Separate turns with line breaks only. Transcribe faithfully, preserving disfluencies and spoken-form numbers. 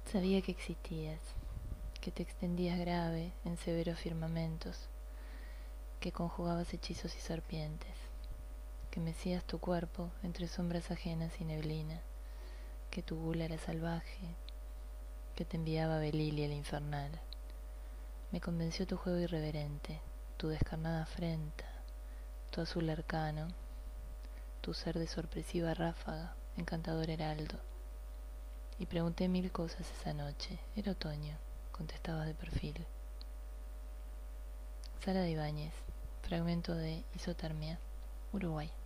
Sabía que existías, que te extendías grave en severos firmamentos, que conjugabas hechizos y serpientes, que mecías tu cuerpo entre sombras ajenas y neblina, que tu gula era salvaje, que te enviaba Belial el infernal. Me convenció tu juego irreverente, tu descarnada afrenta, tu azul arcano, tu ser de sorpresiva ráfaga, encantador heraldo. Y pregunté mil cosas esa noche. Era otoño, contestabas de perfil. Sara de Ibáñez, fragmento de Isotermia, Uruguay.